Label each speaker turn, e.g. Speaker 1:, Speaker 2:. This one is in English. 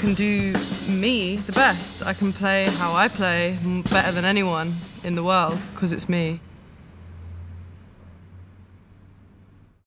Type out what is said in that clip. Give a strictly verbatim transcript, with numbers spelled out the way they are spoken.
Speaker 1: can do me the best. I can play how I play better than anyone in the world because it's me.